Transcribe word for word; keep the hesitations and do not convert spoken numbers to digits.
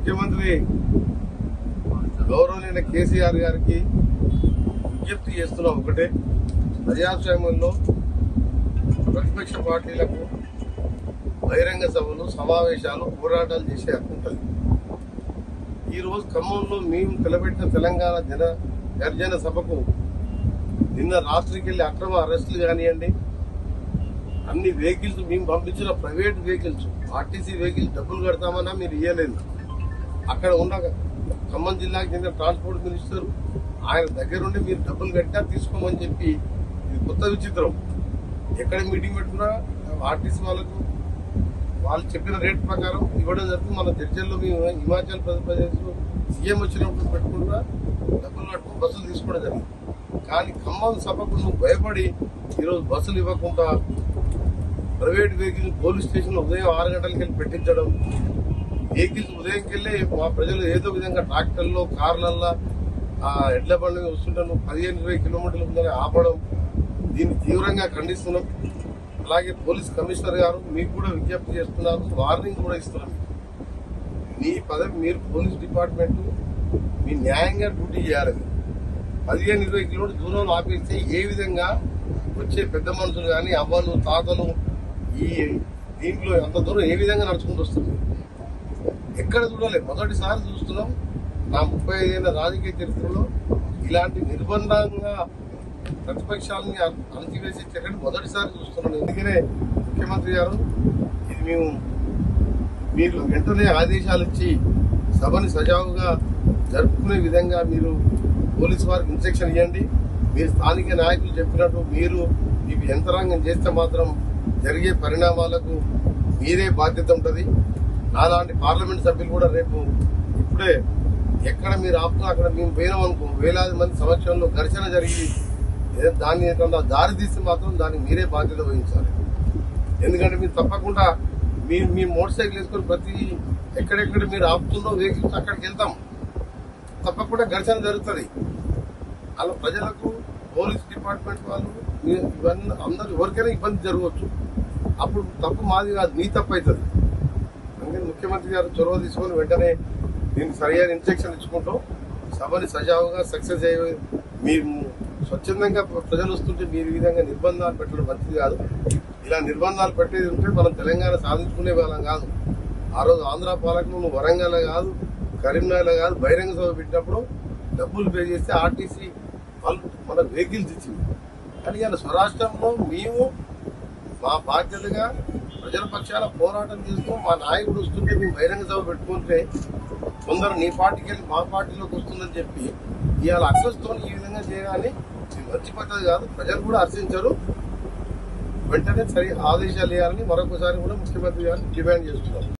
ముఖ్యమంత్రి గౌరవనీయ కేసీఆర్ గారికి విజ్ఞప్తి చేస్తున్నాం. ఒకటే, ప్రజాస్వామ్యంలో ప్రతిపక్ష పార్టీలకు బహిరంగ సభలు, సమావేశాలు, పోరాటాలు చేసే హక్కు ఉంటుంది. ఈ రోజు ఖమ్మంలో మేము నిలబెట్టిన తెలంగాణ జన గర్జన సభకు నిన్న రాత్రికి వెళ్లి అక్రమ అరెస్టులు కానివ్వండి, అన్ని వెహికల్స్ మేము పంపించిన ప్రైవేట్ వెహికల్స్, ఆర్టీసీ వెహికల్స్ డబ్బులు కడతామన్నా మీరు ఇవ్వలేదు. అక్కడ ఉన్న ఖమ్మం జిల్లాకు చెందిన ట్రాన్స్పోర్ట్ మినిస్టర్ ఆయన దగ్గరుండి మీరు డబ్బులు కట్టినా తీసుకోమని చెప్పి, ఇది కొత్త విచిత్రం. ఎక్కడ మీటింగ్ పెట్టుకున్నా ఆర్టీసీ వాళ్ళకు వాళ్ళు చెప్పిన రేట్ ప్రకారం ఇవ్వడం జరుగుతుంది. మన చర్చల్లో మేము హిమాచల్ ప్రదేశ్ సీఎం వచ్చినప్పుడు పెట్టుకుంటా డబ్బులు కట్టుకుని బస్సులు తీసుకోవడం జరిగింది. కానీ ఖమ్మం సభకు నువ్వు భయపడి ఈరోజు బస్సులు ఇవ్వకుండా ప్రైవేట్ వెహికల్ పోలీస్ స్టేషన్ ఉదయం ఆరు గంటలకి వెళ్ళి పెట్టించడం, వెహికల్స్ ఉదయంకి వెళ్ళి మా ప్రజలు ఏదో విధంగా ట్రాక్టర్లో, కార్లల్లో ఎడ్ల బండి వస్తుంటే నువ్వు పదిహేను ఇరవై కిలోమీటర్ల ముందర ఆపడం, దీన్ని తీవ్రంగా ఖండిస్తున్నాం. అలాగే పోలీస్ కమిషనర్ గారు మీకు కూడా విజ్ఞప్తి చేస్తున్నారు, వార్నింగ్ కూడా ఇస్తున్నాం. మీ పదవి, మీరు పోలీస్ డిపార్ట్మెంట్ మీ న్యాయంగా డ్యూటీ చేయాలి. పదిహేను ఇరవై కిలోమీటర్ దూరంలో ఆపేస్తే ఏ విధంగా వచ్చే పెద్ద మనుషులు కానీ అవ్వలు తాతలు ఈ దీంట్లో అంత దూరం ఏ విధంగా నడుచుకుంటూ వస్తుంది ఎక్కడ చూడలేదు. మొదటిసారి చూస్తున్నాం నా ముప్పై ఐదేళ్ల రాజకీయ చరిత్రలో ఇలాంటి నిర్బంధంగా ప్రతిపక్షాలని అణచివేసే చర్యలు మొదటిసారి చూస్తున్నాను. ఎందుకనే ముఖ్యమంత్రి గారు ఇది మేము మీరు వెంటనే ఆదేశాలు ఇచ్చి సభని సజావుగా జరుపుకునే విధంగా మీరు పోలీసు వారికి ఇన్స్ట్రక్షన్ ఇవ్వండి. మీరు స్థానిక నాయకులు చెప్పినట్టు మీరు మీకు యంత్రాంగం చేస్తే మాత్రం జరిగే పరిణామాలకు మీరే బాధ్యత ఉంటుంది. నాలాంటి పార్లమెంట్ సభ్యులు కూడా రేపు ఇప్పుడే ఎక్కడ మీరు ఆపుతున్నా అక్కడ మేము పోయినాం అనుకో, వేలాది మంది సమక్షంలో ఘర్షణ జరిగి దాన్ని ఏదన్నా దారి తీస్తే మాత్రం దానికి మీరే బాధ్యత వహించాలి. ఎందుకంటే మీరు తప్పకుండా మీరు మీ మోటార్ సైకిల్ వేసుకొని ప్రతి ఎక్కడెక్కడ మీరు ఆపుతుందో వెహికల్స్ అక్కడికి వెళ్తాం, తప్పకుండా ఘర్షణ జరుగుతుంది. అలా ప్రజలకు పోలీస్ డిపార్ట్మెంట్ వాళ్ళు ఇవన్నీ అందరూ ఎవరికైనా ఇబ్బంది జరగవచ్చు. అప్పుడు తప్పు మాది కాదు, మీ తప్పు అవుతుంది. అందుకని ముఖ్యమంత్రి గారు చొరవ తీసుకొని వెంటనే దీనికి సరైన ఇన్స్ట్రక్షన్ ఇచ్చుకుంటాం. సభని సజావుగా సక్సెస్ అయ్యే మీరు స్వచ్ఛందంగా ప్రజలు వస్తుంటే మీరు ఈ విధంగా నిర్బంధాలు పెట్టడం మంచిది కాదు. ఇలా నిర్బంధాలు పెట్టేది ఉంటే మనం తెలంగాణ సాధించుకునే వాళ్ళం కాదు. ఆ రోజు ఆంధ్ర పాలకులు నువ్వు వరంగల్ కాదు, కరీంనగర్ కాదు, బహిరంగ సభ పెట్టినప్పుడు డబ్బులు పే చేస్తే ఆర్టీసీ వాళ్ళు మన వెహికల్స్ ఇచ్చింది. కానీ ఇలా స్వరాష్ట్రంలో మేము మా బాధ్యతగా ప్రజల పక్షాల పోరాటం చేస్తూ మా నాయకుడు వస్తుంటే మేము బహిరంగ సభ పెట్టుకుంటే కొందరు నీ పార్టీకి వెళ్ళి మా పార్టీలోకి వస్తుందని చెప్పి ఇవాళ అక్కస్తో ఈ విధంగా చేయాలని మంచి పద్ధతి కాదు. ప్రజలు కూడా హర్షించరు. వెంటనే సరి ఆదేశాలు ఇవ్వాలని మరొకసారి కూడా ముఖ్యమంత్రి గారిని డిమాండ్ చేస్తున్నారు.